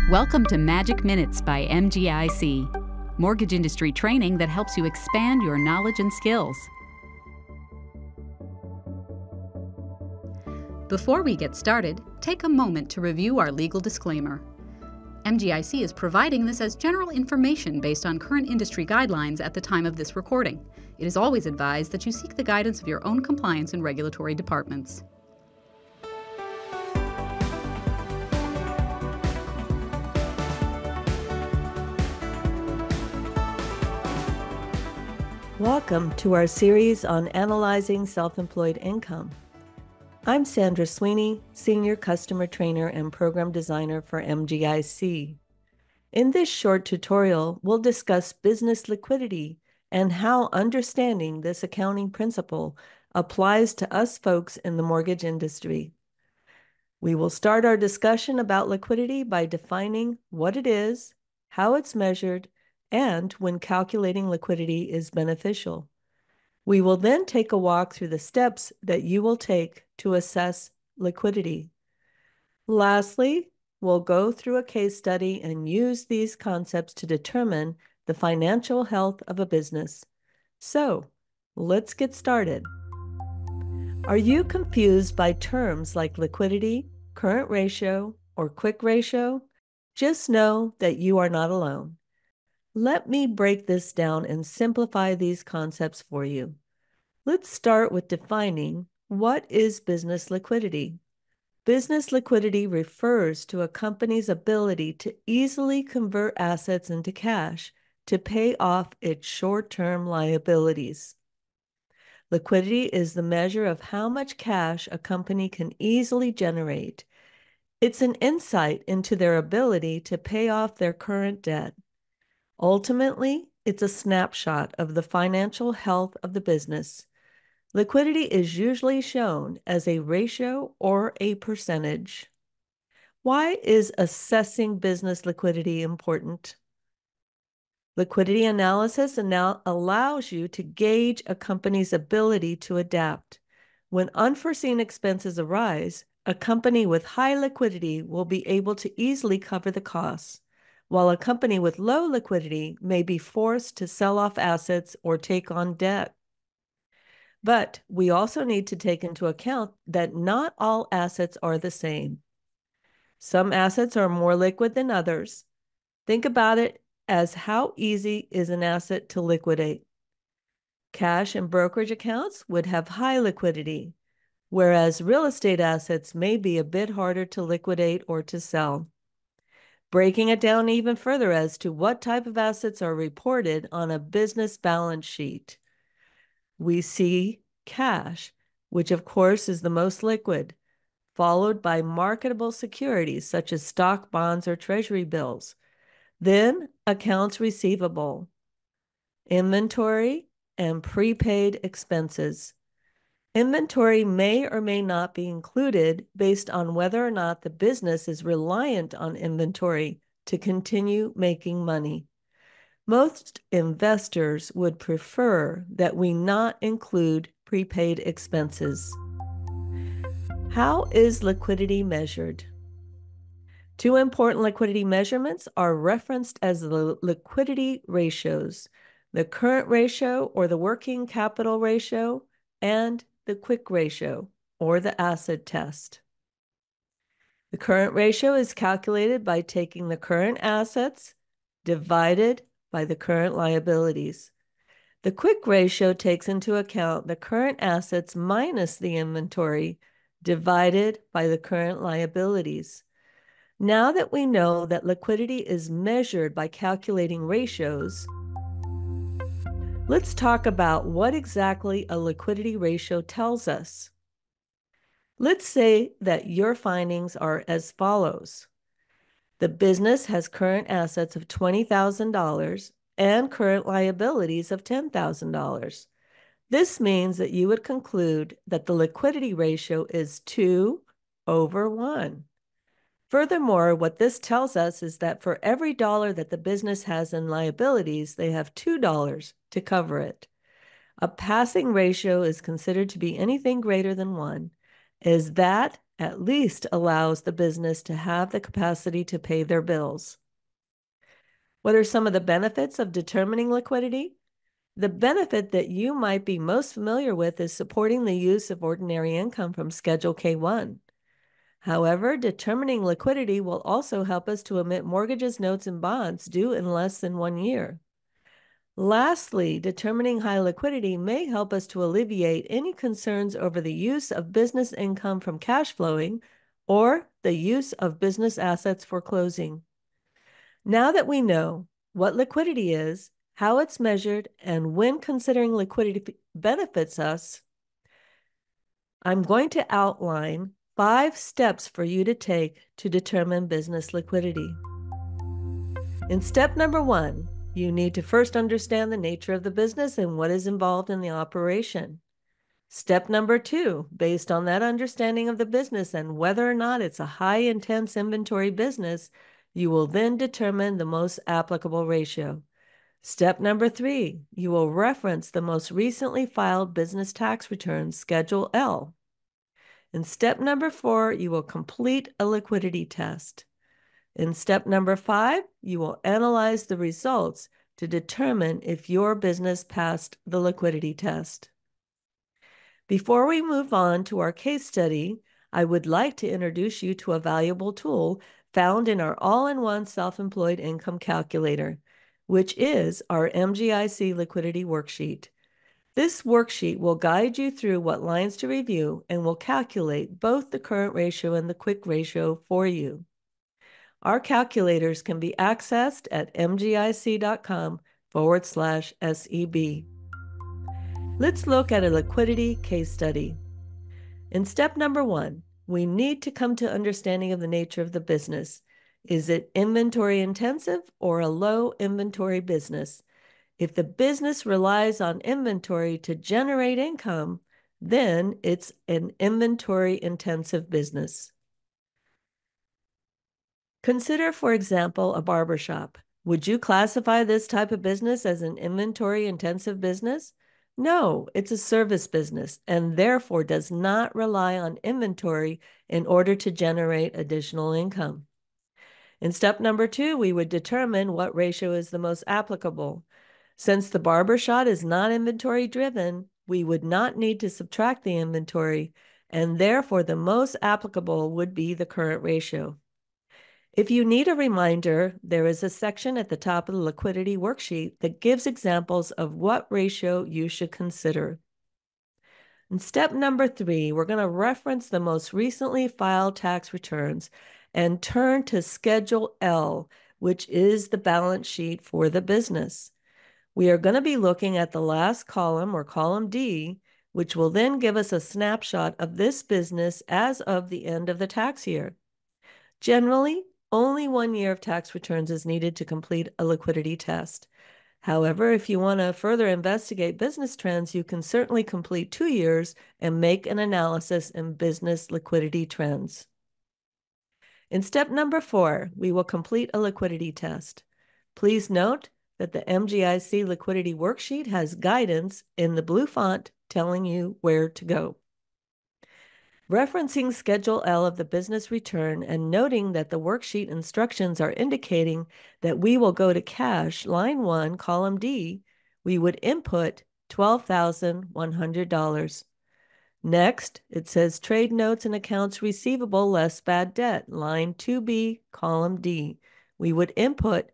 Welcome to Magic Minutes by MGIC, mortgage industry training that helps you expand your knowledge and skills. Before we get started, take a moment to review our legal disclaimer. MGIC is providing this as general information based on current industry guidelines at the time of this recording. It is always advised that you seek the guidance of your own compliance and regulatory departments. Welcome to our series on analyzing self-employed income. I'm Sandra Sweeney, Senior Customer Trainer and Program Designer for MGIC. In this short tutorial, we'll discuss business liquidity and how understanding this accounting principle applies to us folks in the mortgage industry. We will start our discussion about liquidity by defining what it is, how it's measured, and when calculating liquidity is beneficial. We will then take a walk through the steps that you will take to assess liquidity. Lastly, we'll go through a case study and use these concepts to determine the financial health of a business. So, let's get started. Are you confused by terms like liquidity, current ratio, or quick ratio? Just know that you are not alone. Let me break this down and simplify these concepts for you. Let's start with defining what is business liquidity. Business liquidity refers to a company's ability to easily convert assets into cash to pay off its short-term liabilities. Liquidity is the measure of how much cash a company can easily generate. It's an insight into their ability to pay off their current debt. Ultimately, it's a snapshot of the financial health of the business. Liquidity is usually shown as a ratio or a percentage. Why is assessing business liquidity important? Liquidity analysis allows you to gauge a company's ability to adapt. When unforeseen expenses arise, a company with high liquidity will be able to easily cover the costs, while a company with low liquidity may be forced to sell off assets or take on debt. But we also need to take into account that not all assets are the same. Some assets are more liquid than others. Think about it as how easy is an asset to liquidate. Cash and brokerage accounts would have high liquidity, whereas real estate assets may be a bit harder to liquidate or to sell. Breaking it down even further as to what type of assets are reported on a business balance sheet. We see cash, which of course is the most liquid, followed by marketable securities such as stock, bonds, or treasury bills. Then accounts receivable, inventory, and prepaid expenses. Inventory may or may not be included based on whether or not the business is reliant on inventory to continue making money. Most investors would prefer that we not include prepaid expenses. How is liquidity measured? Two important liquidity measurements are referenced as the liquidity ratios: the current ratio or the working capital ratio, and the quick ratio, or the acid test. The current ratio is calculated by taking the current assets divided by the current liabilities. The quick ratio takes into account the current assets minus the inventory divided by the current liabilities. Now that we know that liquidity is measured by calculating ratios, let's talk about what exactly a liquidity ratio tells us. Let's say that your findings are as follows. The business has current assets of $20,000 and current liabilities of $10,000. This means that you would conclude that the liquidity ratio is 2/1. Furthermore, what this tells us is that for every dollar that the business has in liabilities, they have $2 to cover it. A passing ratio is considered to be anything greater than 1, as that at least allows the business to have the capacity to pay their bills. What are some of the benefits of determining liquidity? The benefit that you might be most familiar with is supporting the use of ordinary income from Schedule K-1. However, determining liquidity will also help us to emit mortgages, notes, and bonds due in less than 1 year. Lastly, determining high liquidity may help us to alleviate any concerns over the use of business income from cash flowing or the use of business assets for closing. Now that we know what liquidity is, how it's measured, and when considering liquidity benefits us, I'm going to outline 5 steps for you to take to determine business liquidity. In step number 1, you need to first understand the nature of the business and what is involved in the operation. Step number 2, based on that understanding of the business and whether or not it's a high-intense inventory business, you will then determine the most applicable ratio. Step number 3, you will reference the most recently filed business tax return, Schedule L. In step number 4, you will complete a liquidity test. In step number 5, you will analyze the results to determine if your business passed the liquidity test. Before we move on to our case study, I would like to introduce you to a valuable tool found in our all-in-one self-employed income calculator, which is our MGIC liquidity worksheet. This worksheet will guide you through what lines to review and will calculate both the current ratio and the quick ratio for you. Our calculators can be accessed at mgic.com/SEB. Let's look at a liquidity case study. In step number 1, we need to come to understanding of the nature of the business. Is it inventory intensive or a low inventory business? If the business relies on inventory to generate income, then it's an inventory intensive business. Consider, for example, a barbershop. Would you classify this type of business as an inventory-intensive business? No, it's a service business and therefore does not rely on inventory in order to generate additional income. In step number 2, we would determine what ratio is the most applicable. Since the barbershop is not inventory-driven, we would not need to subtract the inventory, and therefore the most applicable would be the current ratio. If you need a reminder, there is a section at the top of the liquidity worksheet that gives examples of what ratio you should consider. In step number 3, we're going to reference the most recently filed tax returns and turn to Schedule L, which is the balance sheet for the business. We are going to be looking at the last column, or column D, which will then give us a snapshot of this business as of the end of the tax year. Generally, only 1 year of tax returns is needed to complete a liquidity test. However, if you want to further investigate business trends, you can certainly complete 2 years and make an analysis in business liquidity trends. In step number 4, we will complete a liquidity test. Please note that the MGIC liquidity worksheet has guidance in the blue font telling you where to go. Referencing Schedule L of the business return and noting that the worksheet instructions are indicating that we will go to cash, line 1, column D, we would input $12,100. Next, it says trade notes and accounts receivable less bad debt, line 2B, column D. We would input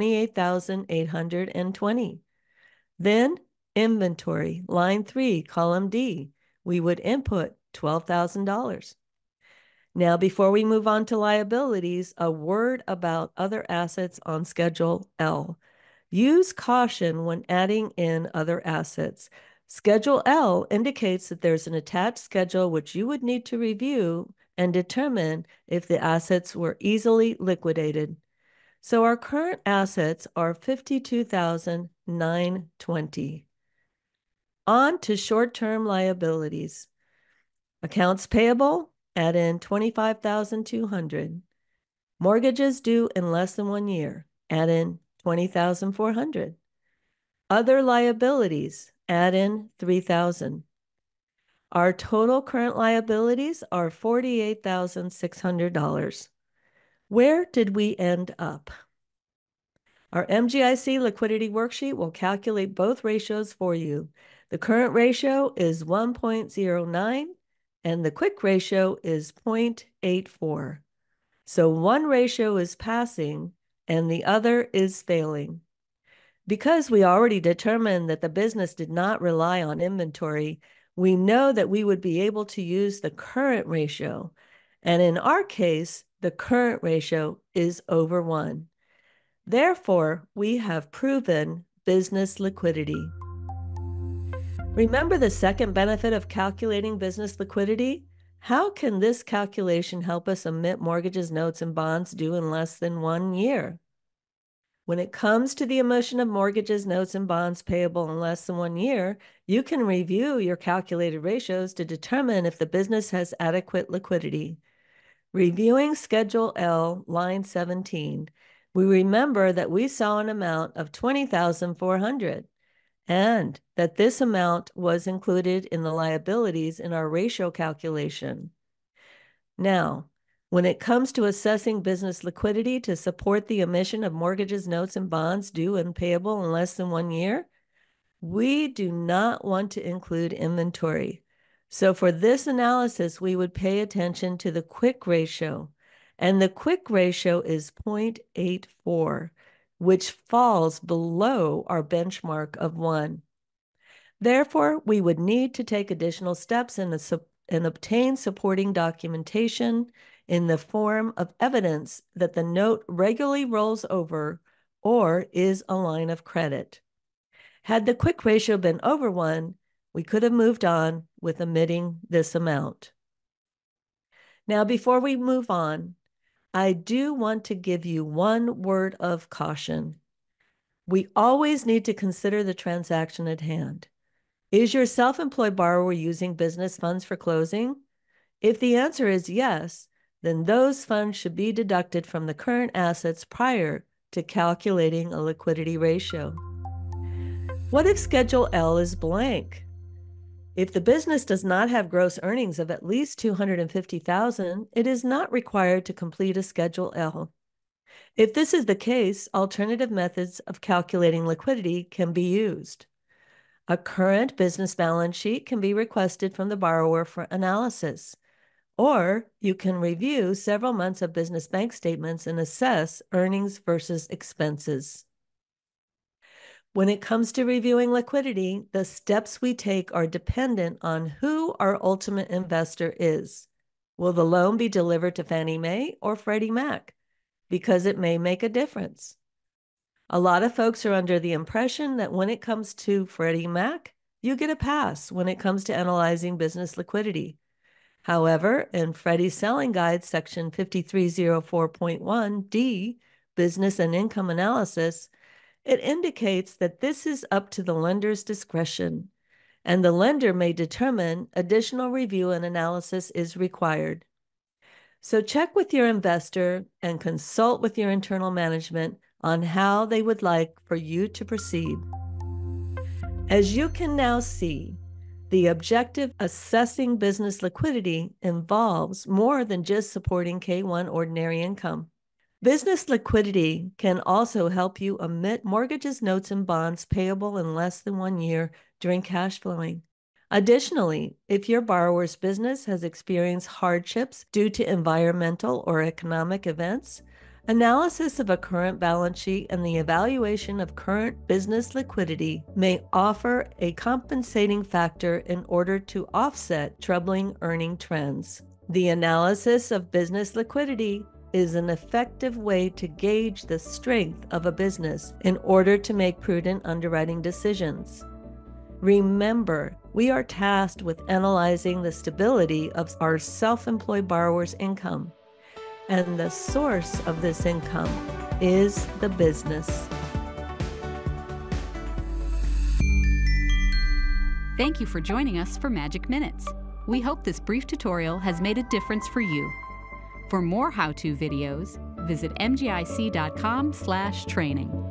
$28,820. Then, inventory, line 3, column D. We would input $12,000. Now, before we move on to liabilities, a word about other assets on Schedule L. Use caution when adding in other assets. Schedule L indicates that there's an attached schedule which you would need to review and determine if the assets were easily liquidated. So our current assets are $52,920. On to short-term liabilities. Accounts payable, add in $25,200. Mortgages due in less than 1 year, add in $20,400. Other liabilities, add in $3,000. Our total current liabilities are $48,600. Where did we end up? Our MGIC liquidity worksheet will calculate both ratios for you. The current ratio is 1.09 and the quick ratio is 0.84. So one ratio is passing and the other is failing. Because we already determined that the business did not rely on inventory, we know that we would be able to use the current ratio. And in our case, the current ratio is over 1. Therefore, we have proven business liquidity. Remember the second benefit of calculating business liquidity? How can this calculation help us emit mortgages, notes, and bonds due in less than 1 year? When it comes to the emission of mortgages, notes, and bonds payable in less than 1 year, you can review your calculated ratios to determine if the business has adequate liquidity. Reviewing Schedule L, line 17, we remember that we saw an amount of $20,400 and that this amount was included in the liabilities in our ratio calculation. Now, when it comes to assessing business liquidity to support the emission of mortgages, notes, and bonds due and payable in less than 1 year, we do not want to include inventory. So for this analysis, we would pay attention to the quick ratio. And the quick ratio is 0.84, which falls below our benchmark of 1. Therefore, we would need to take additional steps and obtain supporting documentation in the form of evidence that the note regularly rolls over or is a line of credit. Had the quick ratio been over 1, we could have moved on with omitting this amount. Now, before we move on, I do want to give you one word of caution. We always need to consider the transaction at hand. Is your self-employed borrower using business funds for closing? If the answer is yes, then those funds should be deducted from the current assets prior to calculating a liquidity ratio. What if Schedule L is blank? If the business does not have gross earnings of at least $250,000, it is not required to complete a Schedule L. If this is the case, alternative methods of calculating liquidity can be used. A current business balance sheet can be requested from the borrower for analysis, or you can review several months of business bank statements and assess earnings versus expenses. When it comes to reviewing liquidity, the steps we take are dependent on who our ultimate investor is. Will the loan be delivered to Fannie Mae or Freddie Mac? Because it may make a difference. A lot of folks are under the impression that when it comes to Freddie Mac, you get a pass when it comes to analyzing business liquidity. However, in Freddie's Selling Guide, section 5304.1D, Business and Income Analysis, it indicates that this is up to the lender's discretion, and the lender may determine additional review and analysis is required. So check with your investor and consult with your internal management on how they would like for you to proceed. As you can now see, the objective assessing business liquidity involves more than just supporting K-1 ordinary income. Business liquidity can also help you omit mortgages, notes, and bonds payable in less than 1 year during cash flowing. Additionally, if your borrower's business has experienced hardships due to environmental or economic events, analysis of a current balance sheet and the evaluation of current business liquidity may offer a compensating factor in order to offset troubling earning trends. The analysis of business liquidity is an effective way to gauge the strength of a business in order to make prudent underwriting decisions. Remember, we are tasked with analyzing the stability of our self-employed borrower's income, and the source of this income is the business. Thank you for joining us for Magic Minutes. We hope this brief tutorial has made a difference for you. For more how-to videos, visit mgic.com/training.